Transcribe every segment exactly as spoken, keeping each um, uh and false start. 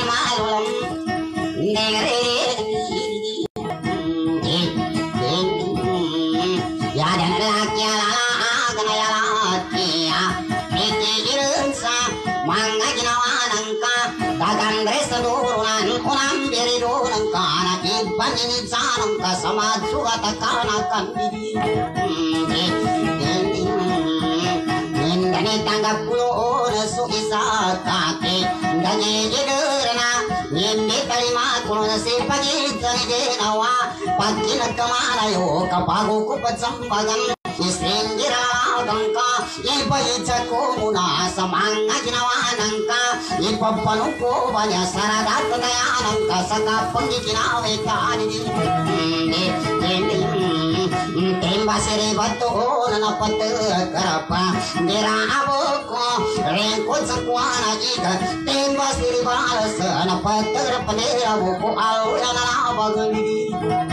malulum dengere ya dan laki ala kana ya laki ya ikirin sa manga ginawanangka dagan resturunan unam biridunang kana ipan ini sanangka sama sugat kana kan diri Dani tanggap pulo su isa kaki dani jederna nyembe kalimat pulo si pagi dani denawa pagi nakamala yo kapago ko patsambagan istringira dangka ipai chako muna samanga ginawanangka ipapanuko banya saradat dayanangka saka pangikinawe kanini temba sere batu na pat karapa mera aboko rengko sakwana jika temba sere balas na pat panera boko au na bagani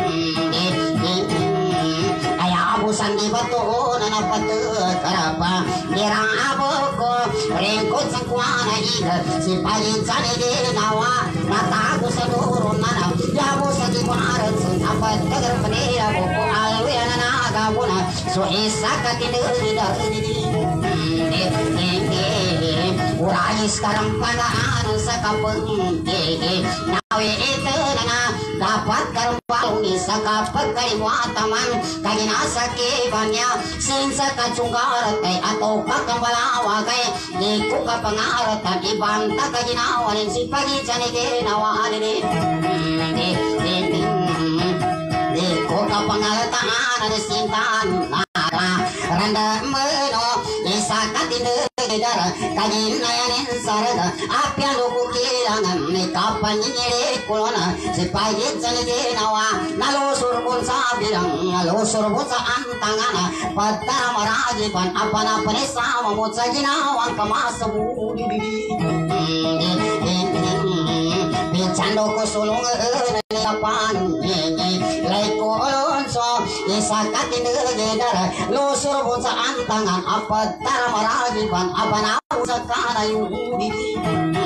aya abu sandi batu na pat karapa mera aboko rengko sakwana jika si pagi jane de nawa mata ku sadurun na ya bu sadi baras na pat panera boko au na gabuna so isaka tiduri dari urai sekarang panaan sakapeng nawe itu nana dapat karbaluni sakapeng kaliwataman kagina sakibanya sin sakacunggar kay atau kakambalawa kay iku kapangaratan ibanta kaginawan si pagi jani ginawa ni ko kapangataan ada sintan nara randa meno isakat inde dara kagin nayanin sarada apya lugu kilangan ni kapan nyere kulona sipai jane nawa nalo surbun sabirang nalo surbun sa antangana patara maraji pan apana panesa mo saginawan kamasabu di Bichando ko sulong lapan Laiko olonso Isakatin gedara Lusur pun sa antangan Apat tara maragi pan Apanaw sa kanayong bibig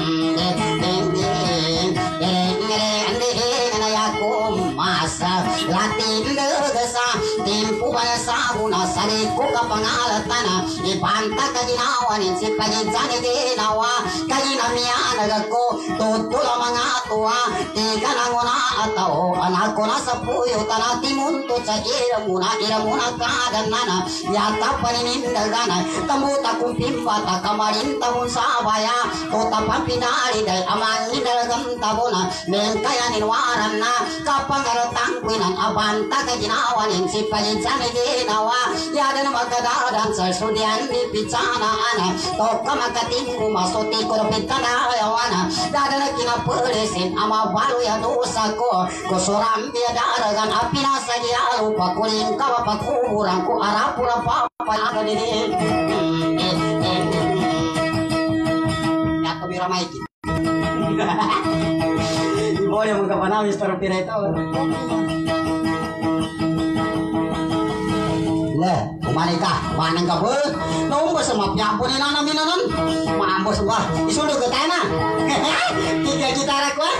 masa latin desa tempo basa guna sari ko kapangalatana ibanta kaginawan si pagitsani ginawa kaginamian ko tutula mga tuwa tiga nanguna atao anak ko na sa puyo tanati munto sa ira muna ira muna kaganana yata paninindagana kamuta kumpimpata kamarinta mun sabaya tota pampinari dahil amang inalagam tabona mengkayanin waran na kapang tangkuinan abanta kaginawanin si pagitsani ginawa yada na magkadadan sa sudian di pitsana ana toka makatingku masuti ko pitana yawana dada na kinapulisin ama balu ya dosa ko kusuram biadaragan api nasa gialu pakuling kawa pakurang ko arapura papa aga diri ya kabira maiki boleh mengkapanawis para pira itu le kumanika maneng ka be nombo sama nyampuni nana minanan mambo semua isudu ke tanah tiga juta rakwa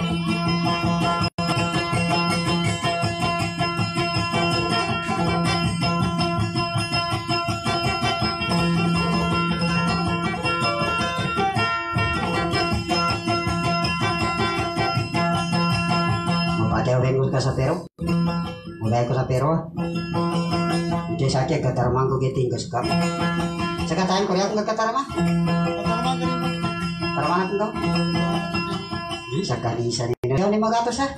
vengo ka sa pero mulai ko sa pero di sakit katarman ko giting ko skap saka tayo ko yak katarman katarman ako daw saka di sa ni ni magatos ha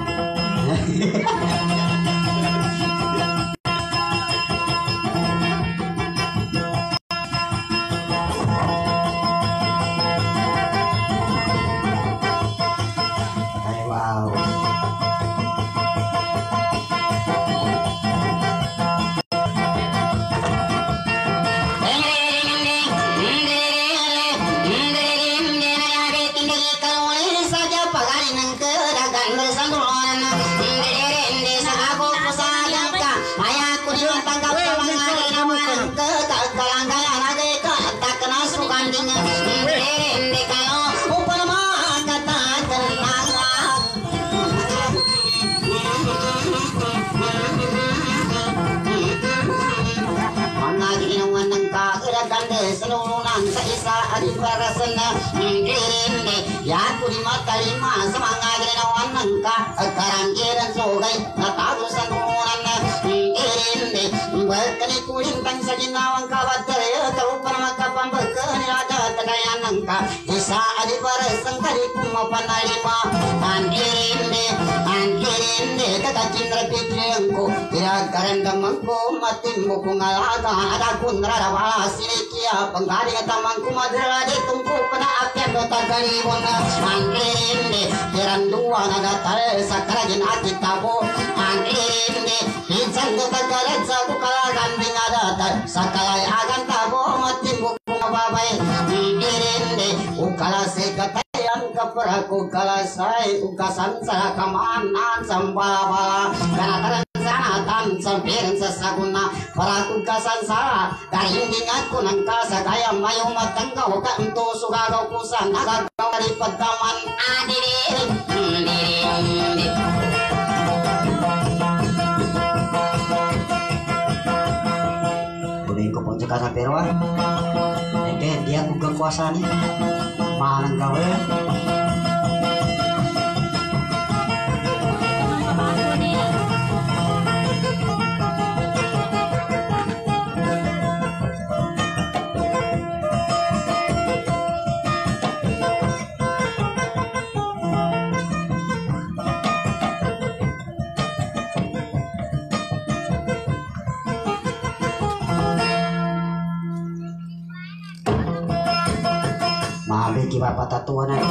Upama kata na ngirinde ya kuri matalima samangagre na wanangka karangiran sogai na tagusan munan na ngirinde bakani kuring tang sa ginawang kabatare tau pamakapang bakani raja tagayanangka isa adibarasang kali kumapanalima ngirinde ngirinde kakacindra pitriyangko iragarandamangko matimbo kungalaga ada kunra rawa sinikia penggaring tamangku madra di tungku pada apian dota galibon angkirinde kirandua naga tare sakarajin ati tabo angkirinde hijan dota galetsa kukala ganding ada tar sakalai agan tabo matimbo kungababai angkirinde ukala sekatayang kaparaku kala sai ukasan sa kamanan sambala kanataran sanatan sampirin sa saguna para kukasan sa kahinding ako ng kasa kaya mayo matanggaw ka ito sugagaw ko sa nagagaw na pagkaman adirin adirin kunin ko pong jika sa perwa hindi dia ko kekuasaan ni malang gawin mabe ki bapak tatuan ay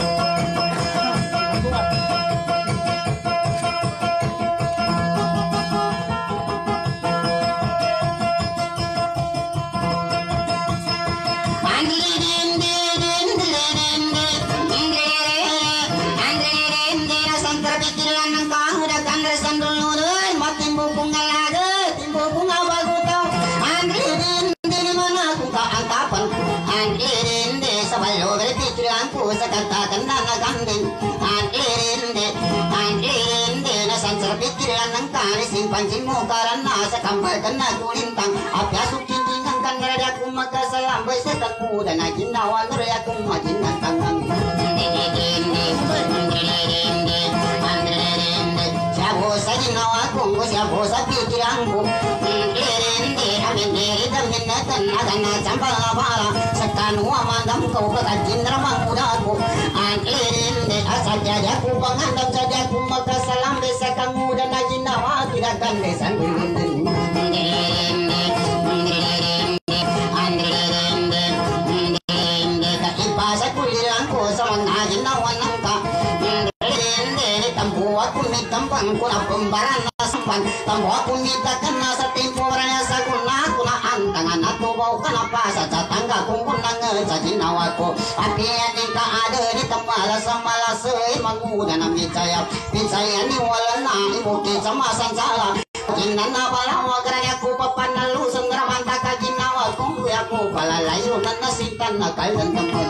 katakan na naganding angkirinde angkirinde nasan sa pikiran ng kanisin pansin mo karana sa kambal ka na kulintang apyasok kiningan kang naradia kung magkasalambay sa takuda na ginawa naradia kung maginatang angkirinde angkirinde angkirinde siyago sa ginawa kung siyago sa pikiran ko angkirinde amin diri damin na tanagan na sampalabala sa kanwa mandam kau pagkakin ramang kudaku angkirinde asal jadi aku pangandam saja aku makasalam desa kamu dan ginawa tidak kan desa angkirinde angkirinde angkirinde angkirinde kaipasa kulirangku sama ginawa nangka angkirinde tampu aku ni tampang kuna pembaran nasampan tampu aku ni takkan nasa temporanya saguna kuna antangan atau bau kenapa saja tangga kungkun nangge jadi nawaku api yang ka ada di tempat sama lasei manguda na micaya micaya ni walana imuki sama sansala kinana balawa garanya ku papanalu sendra mantaka ginawa kung aku palalayo na nasintan na kailan temen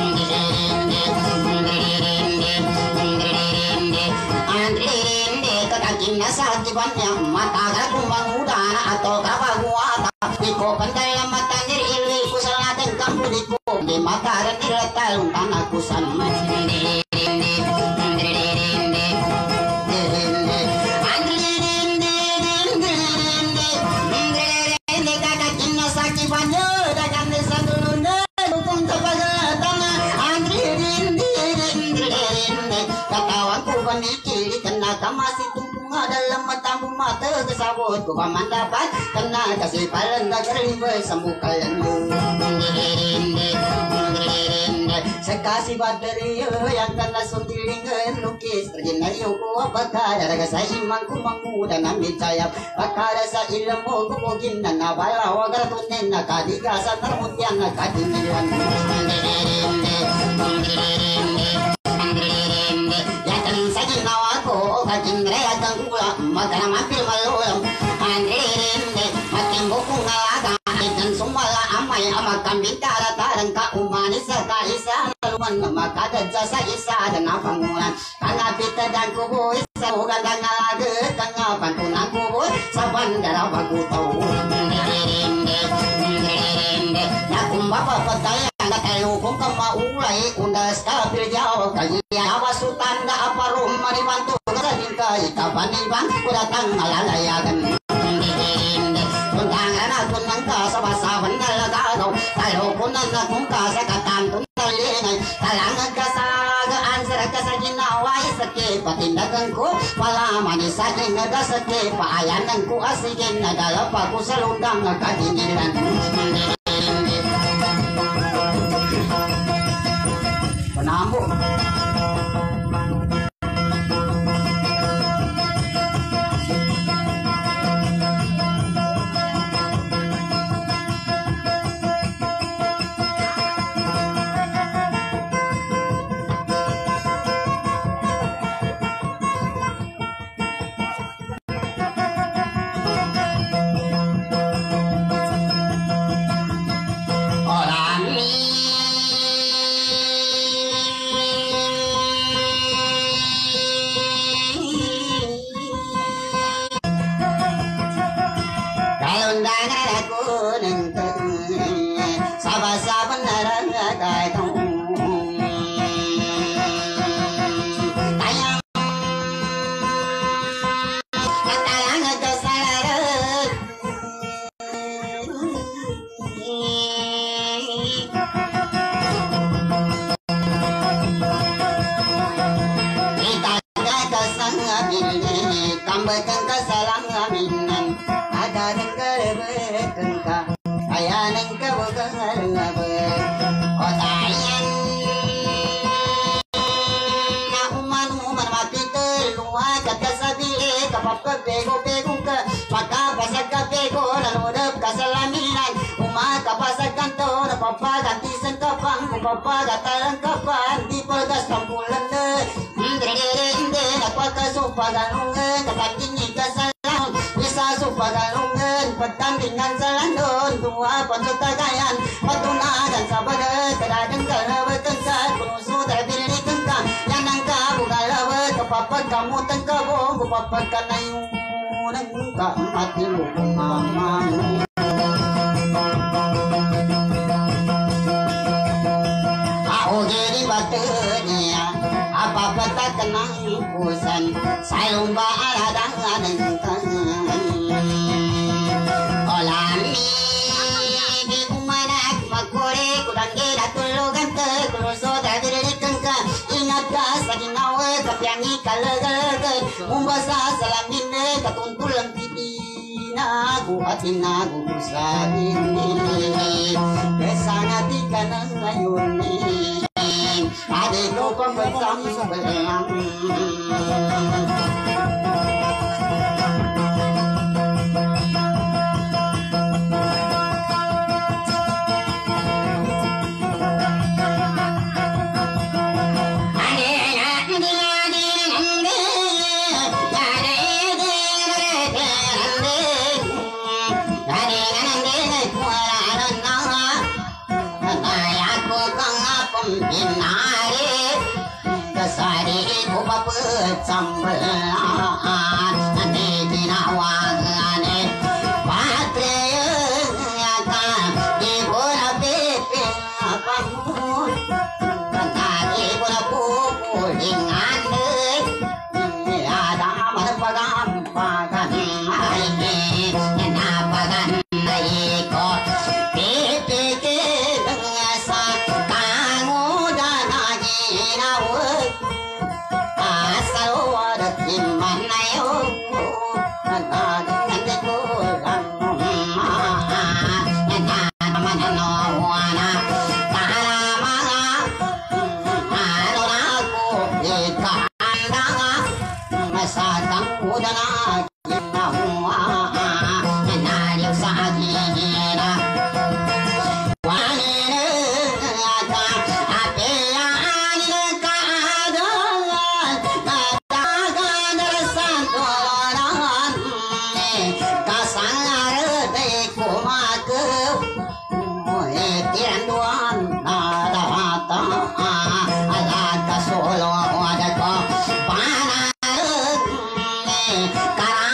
kakakina sa kibannya matagal kumbang udana atau kapaguata iko pandai la mata nir ilwi kusalatan kampu diko di mata ran ilatal tanah kusan kakakina sa kibannya dagang desa dulunde dukung tanah katawan ku panikili kena masih dalam matamu mata kesabut ku paman dapat kena kasih palan negeri bersambung kalian sekasih bateri yang kena suntilingan lukis terjenayo ku apakah ada kasih imanku mangudan ambil cahaya bakal sa ilmu ku mungkin nabala wagar tunen nakadiga sa narmutian nakadinilan saking nawako kaking rea tangkula magana mampir malulam andirinde mating buku ngalaga dan sumala amay ama kambing tara tarang ka umanis sa kaisa luman makada jasa isa dan apangulan kanapita dan kubo isa ugang ngalaga kangapan tunang kubo sa bandara bagutaw andirinde andirinde nakumbapa pataya Lalu kung kamaulay undas ka pilyaw kaya awasutan na aparum manibantu kasanin ka ikabaniban kudatang alalayagan tundangan na tunang ka sa basawan na lagano lalu kunan na kung ka sa katantong talingay talangan ka sa gaan sa sa ginawa isake patindagan ko palaman isaking nagasake paayanan ko asigin nagalapa ko sa lundang kadingilan Penambu tambahkan kesalahaminan ada negara bertengka ayah nengka bukan ngabe otayan na uman uman mati terluwa kata sabile kapap ke bego bego ke maka pasak ke bego lalu dep kesalahaminan umah kapasak kantor papa ganti sengkapang papa gatalan kapan di polgas kampulan de Paganoongan, kapatid kasalan, isa sa paganoongan, pagtandingan sa landon, tuwapan sa tagayan, patunagan sa bagat, kadadang kalabatan ka, punuso tarapilikan ka, yan ang kabugalawat, kapapagkamutan ka bong, kapapagka na yung unang ka, matilo kong mamano. Ako gini batanya, apa-apa kenang pusan sayong baaladang anengkan olami di kumanak magkore kudang gila tulugan te kuloso tabirikan ka ingat ka sa ginawa kapyangi kalagagan umbasa sa langin katuntulang titina ku atin aku sa ini kesana tika na ngayon adik ko pang bersama sambelan nanti dinawagan patria ka di bola pepe kamu nanti bola pupu dengan ada marpagan pagan ini napagan iko pepe ke ngasa kangu dan aginawe asal wadat dimana yo ada nanti kurang mama nana mana no wana tara mama ado aku ikandanga masa tangku dana kina huwa nana liu saji na Karena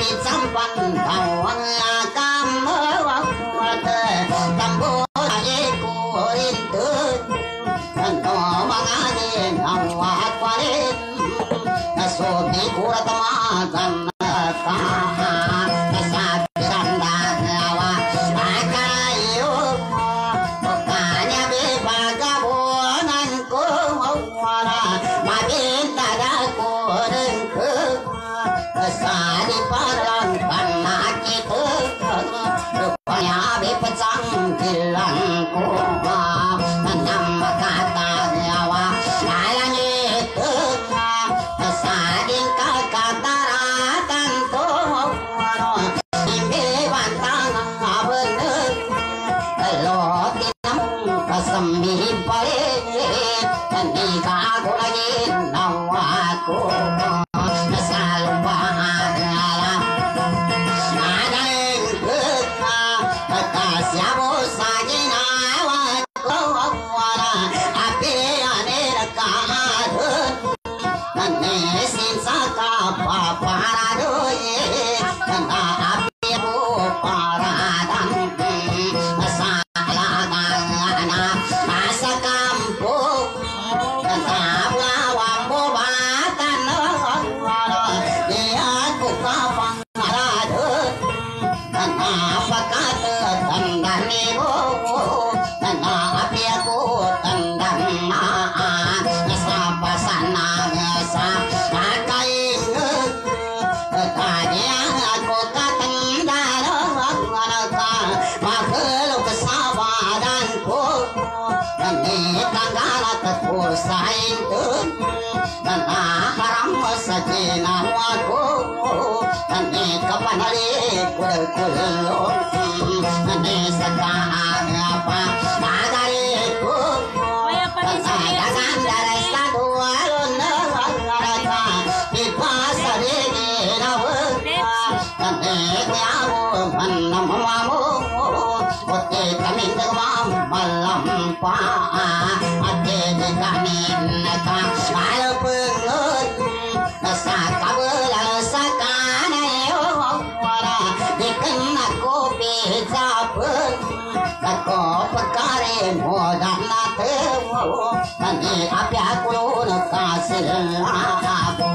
kami sampan bawang kamu wate tambo iku itu tanto mangane awak paling nasobi kurat makan ka kesabiran dawa akayo pokoknya bebagabonan ko wala mabinta dako rengke kesadi parang panak itu rupanya bepecang kilang ko menambah kata nyawa sayang itu kesading kakataratan to imbe bantang bener lo tinamung kasemi pare ni kago lagi nawaku selalu bahagia ada yang kasih bos lagi nawaku api ane rekaman nane sin saka para doye nana api bu paradan masalah dana masa kampung nana lawang bobatan dia ku kapang aladun nana pakate tandani bu nana api aku tandang maan ngesapa sana ngesa akai tanya aku katendang anaka makhluk kesabaranku dan di tanggala terpusain tun dan haram sakina waku dan di kapanali kul-kulung dan di sekarang apa agariku dan dagang dari satu alun neraka di pasar ini dan di kiamu menamamu oke kami demam malam pa ate de kami naka al pengut nasa kabel sakana yo wala dikena kopi japun tako pekare modan nate nanti api aku kasih aku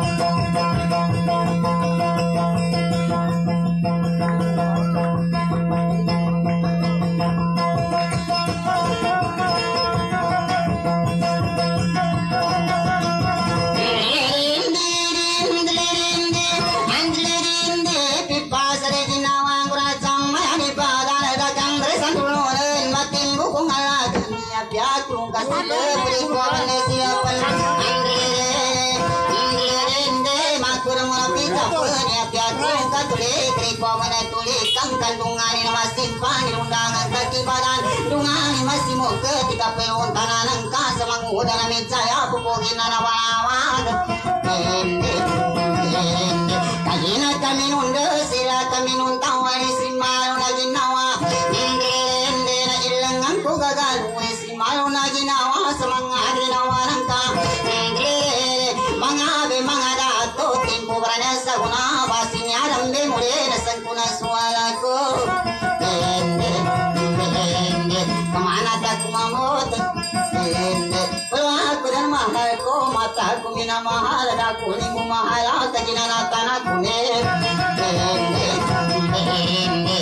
kandungan masih pani undangan ketibadan dungan masih mau ketika peuntanan engka semangu dalam mencaya pupugin nawawan ende ende kayina kami nunda sila kami nuntawani simalu lagi nawa ende ende na ilangan ko gagal simalu lagi nawa semangat nawa nangka ende mangabe mangadato timpo berana saguna basinya dambe mure nasangkuna sualaku ende ende kemana tak mamut ende aku dan mahal ko mata ku mina mahal aku ni mu mahal tajina natana kune ende ende ende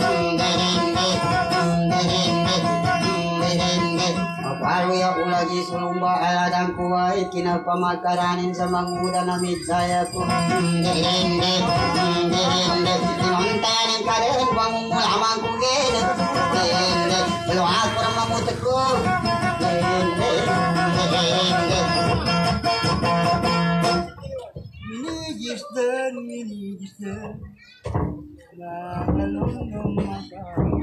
baru ya ulagi sulumba aladang kuwait kina pamakaranin sa manguda na midzaya ko ende ende ende nontanin karen pangumulamang kugin ende lo ako na mamutak ko ende ende minigis dan minigis dan na nalunong maka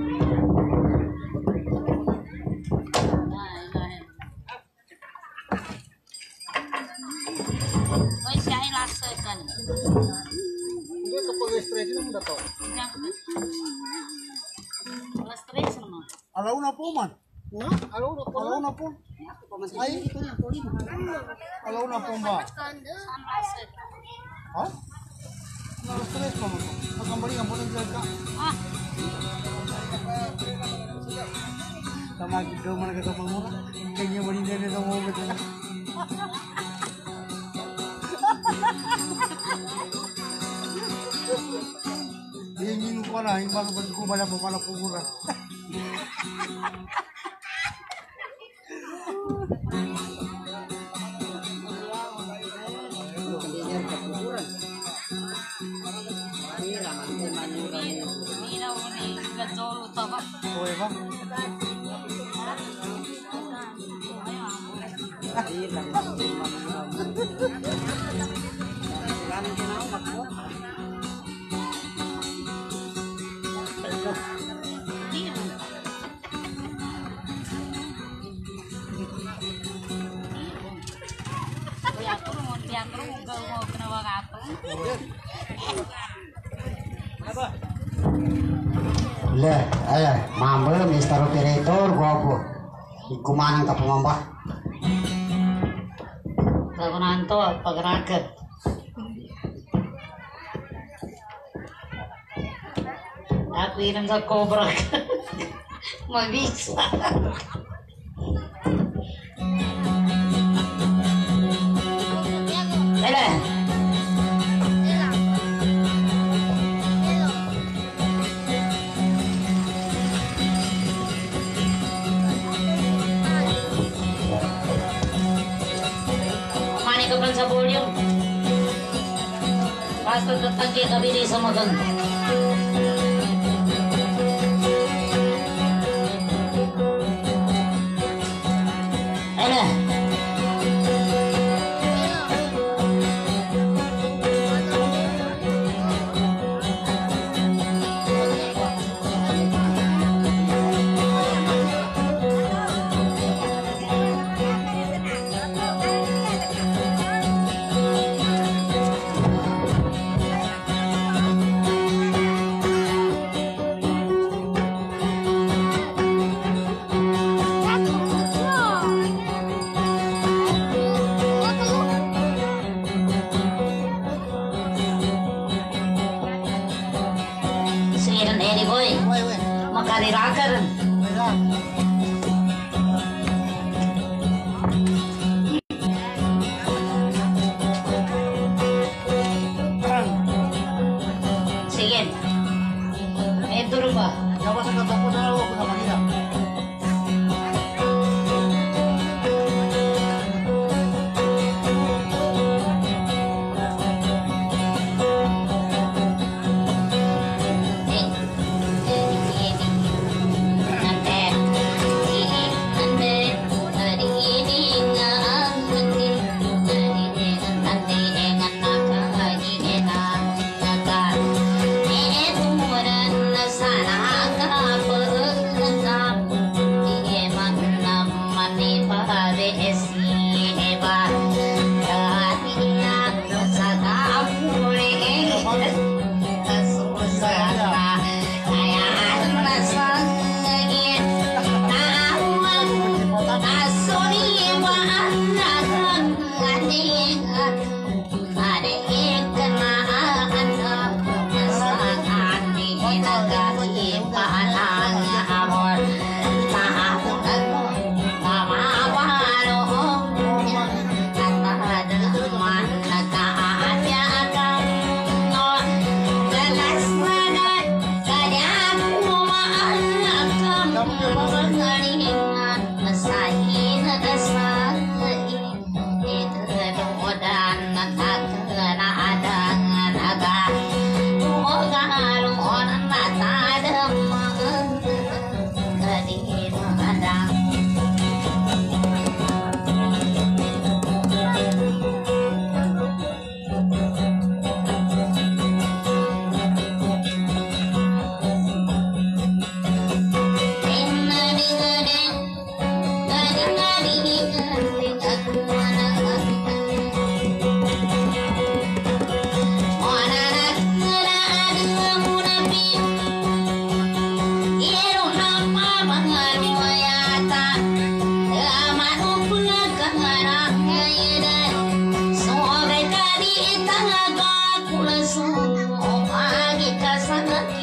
Oi, siya ay lasa kan. Hindi kapag stress lang dato. Alas tres naman. Alaw na po man. No? Alaw na po. Alaw na po. Ay, alaw na po ba? Lasa. Ha? Na stress pa mo. boleh ngampunin juga. Ah, Sama kita mana kita mengurang. Kayaknya boleh dia sama betul. Dia ingin ko na, yung bago ko bala po pala pugura. mira uni gajol utama. Okay ba? Le, ayo, mambe mister Operator gopo. Ikumanan ka pumamba. Lagu nanto pagraket. Aku ilang sa cobra. Mabisa. Ele. Sa volume. Basta tatagya kabili sa maganda. Ano? Makarirakan. Sige. Ito rin ba? Jawa sa katapo na ako na mahirap. Sana ka pagkakap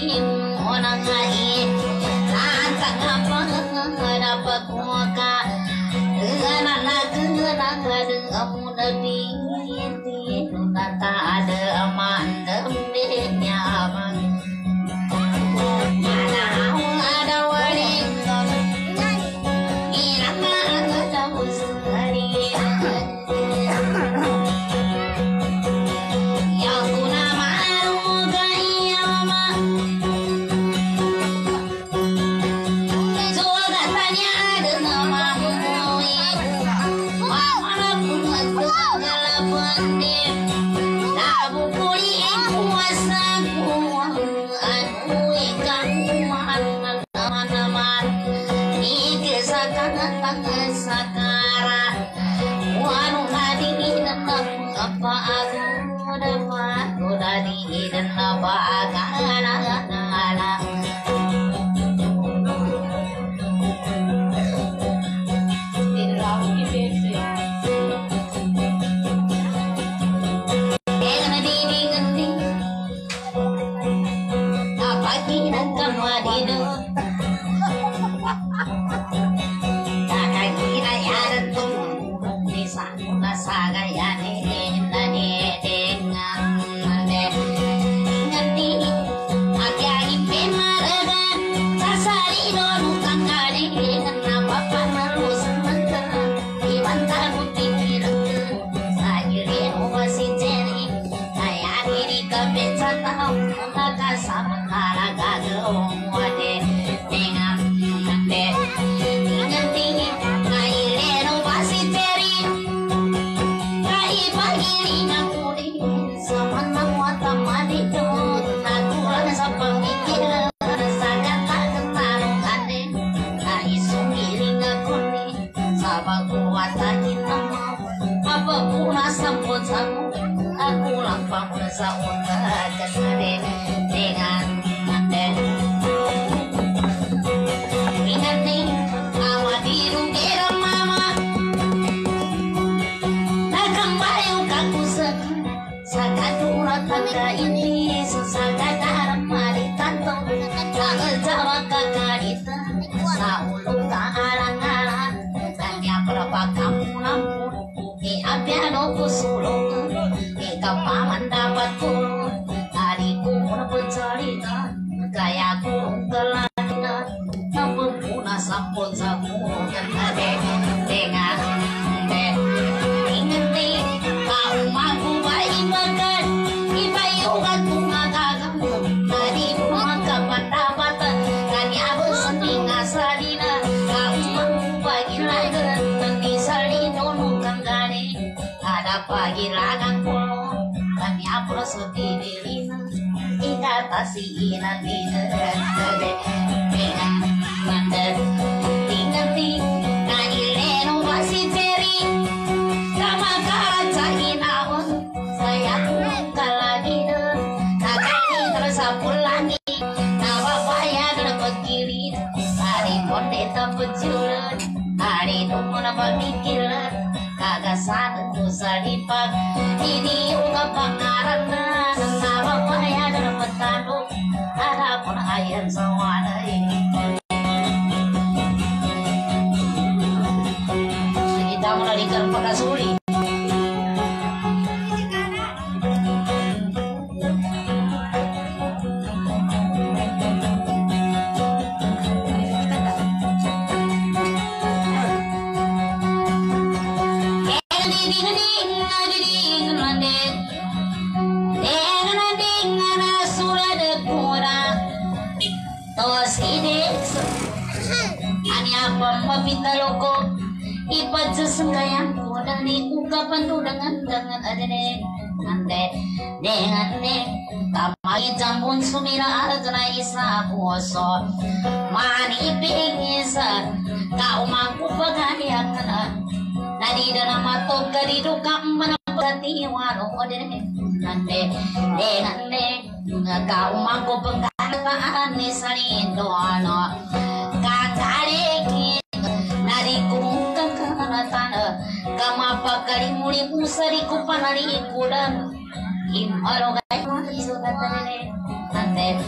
Imaro gay mo sa sugat na rin. Ante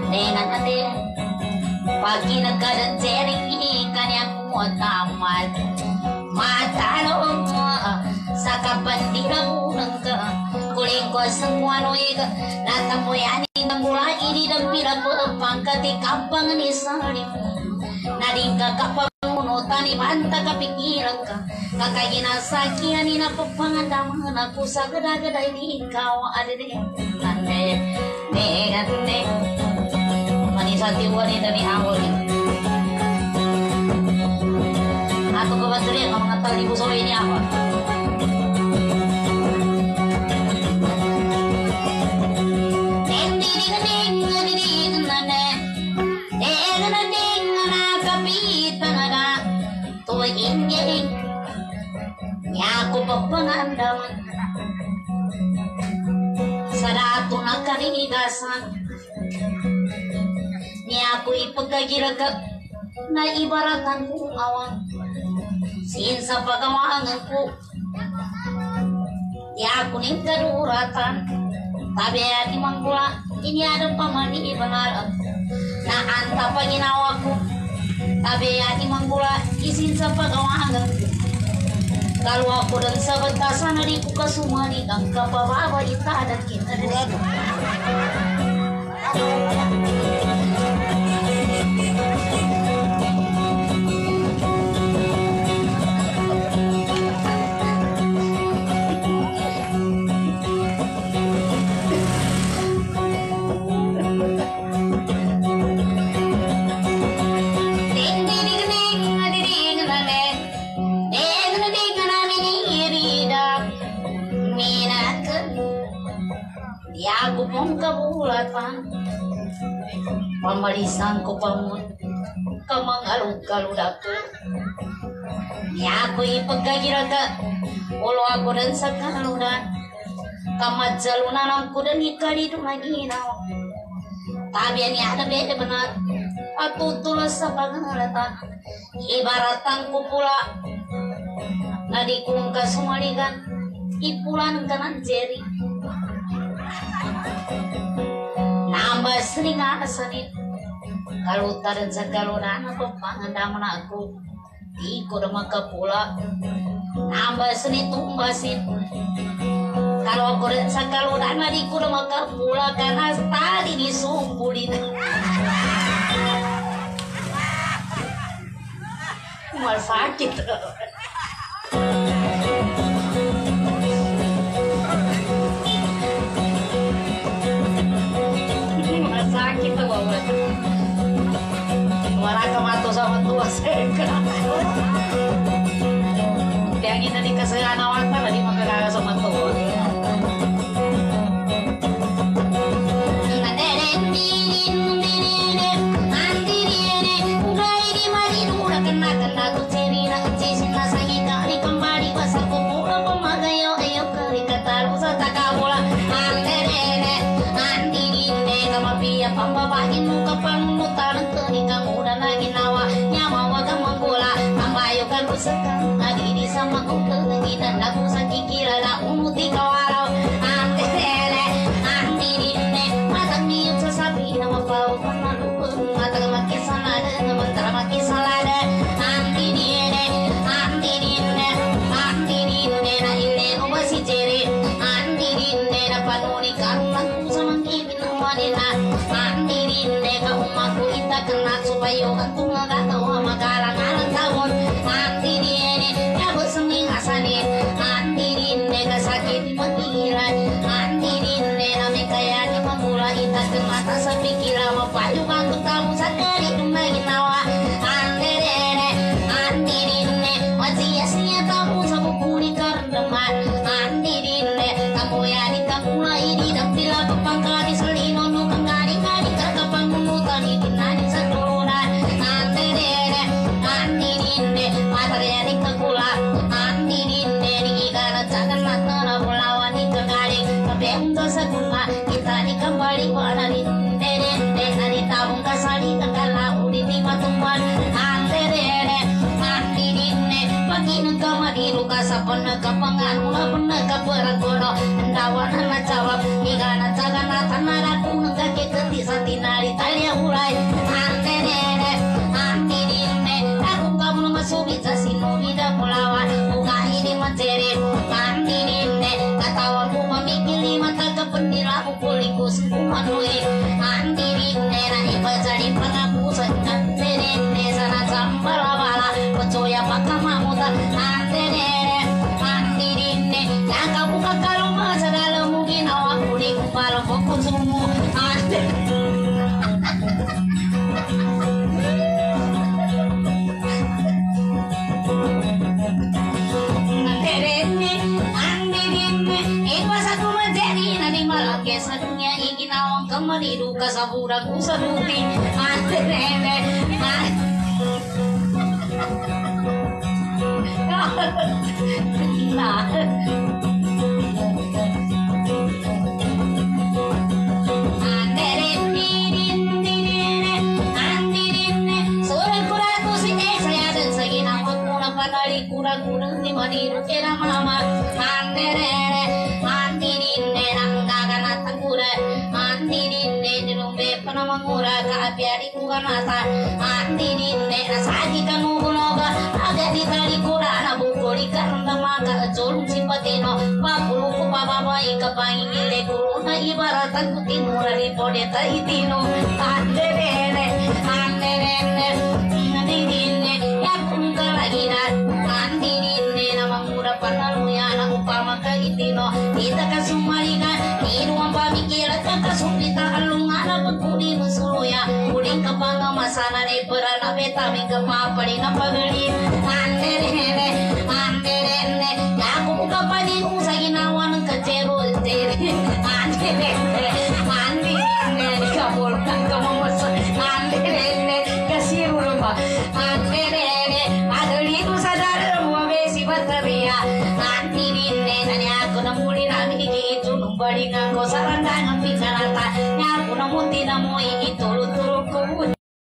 dengan ade pagi negara jering kanya ku tamat matalo saka bandira nangka kuling ko semua noiga natamoyani nangula ini dan pira pangkat di kampang ni sari nadingka kapanguno tani manta kapikiran ka kakagina sakiani na papangandaman aku sagada-gada ini kau ada deh nande nande manisati wanita ni awal aku kebetulan kamu ngetahui ibu solo ini apa aku pepengandaman saratu nakarigasan ni aku ipagkagiraga na ibaratan ko awang sin sa pagawangan ko di ako ning kaduratan tabi ati manggula ini ada pamani ibanaran na anta pa ginawa ko tabi ati manggula isin sa pagawangan ko kalau aku dan sahabat tasan di buka sumani dan kapabawa ita dan kita dan kabulatan pamalisan ko pamun kamang alug-aludako niya ako ipagkagiraga ulo ako dan sa kaludan kamadsalunan ko dan ikalido na ginaw tabi niya na bede benar atutulas sa pangalatan ibaratan ko pula nadikong kasumaligan ipulan ka ng jeri nambah sering asanit kalau taran sa kalunan ako pangandaman ako di ko na makapula nambah seni tumbasin kalau ako rin sa kalunan di ko na makapula karena tadi disumpulin mal sakit sakit tuh banget marah kemato sama tua seka yang kita dikasih anak tadi makan sama tua pambabahin mo kapang mutaran ka ni kang una na ginawa nyama wag ang manggula tambayo kan usakan adidi sa magulang nagitan ako sa kikilala umuti kawaraw ang tesele ang dirine matang niyot sa sabi na mapawag manalupag matang makisalada na mantara makisalada ang dirine ang dirine ang dirine na ile o ba si Jerry ang dirine na panuni kang lang sa mangkibin ng manila andirinde ka umaku ita kena supaya antung ngatawa magalang-alang tahun andirinde ya bersemi ngasani andirinde ka sakit di pikiran andirinde nami kaya di memula ita kena tak sepikira mapayu bantu kamu sakari kena ginawa andirinde andirinde wajia-sia tamu sabukuri karendeman andirinde kamu ya di kamu ini dan bila pepangkali selino nukang gari-gari kakapang mumutani dinani sa turunan andirinde andirinde matagayani kagula andirinde di ikana jagan matana bulawan di kagaling kabehunto sa guma kita di kembali wanarinde dende nari tabung kasali kagala uli di matumban andirinde andirinde pagi nagkamadilu ka sa panagkapanganula panagkaparagono andawan na jawab ikana jagan natanara kung nagkakikati sa tinari talya Ni pangapusan Nene sana sambala-bala Pecoya pakamamutan Nene Andirine Yang buka kalung masa dalam mungkin awak kuning Kumpal fokus sumu Sadunya ingin awang kembali duka sabura ku saduti ante nene nah kurang-kurang di maniru kena mama andere andirine nanggaga natangura andirine dirumbe panamangura kapiari kuganata andirine asagi kanugunoga aga ditali kurana bukori karanda maga jolum simpatino papulu kupababa ikapangile kuruna ibaratan kutimura di podeta itino andere andere andirine yakunta lagina andirine namangura panaluyana upama kaitino ita kasumarika inuang pamikirat kakasupita alungana pagkudi musuya kuling kapanga masana ni perana betami kapapali na pagli anderene anderene yaku kapani usagi nawan kacero tere anderene anderene kapolkan kamamasa anderene kasirulma anderene adali tu sadar muabesi bataria andirine nani aku namuli nami gitu numbari kanggo sarandangan pikarata nyaku namuti namu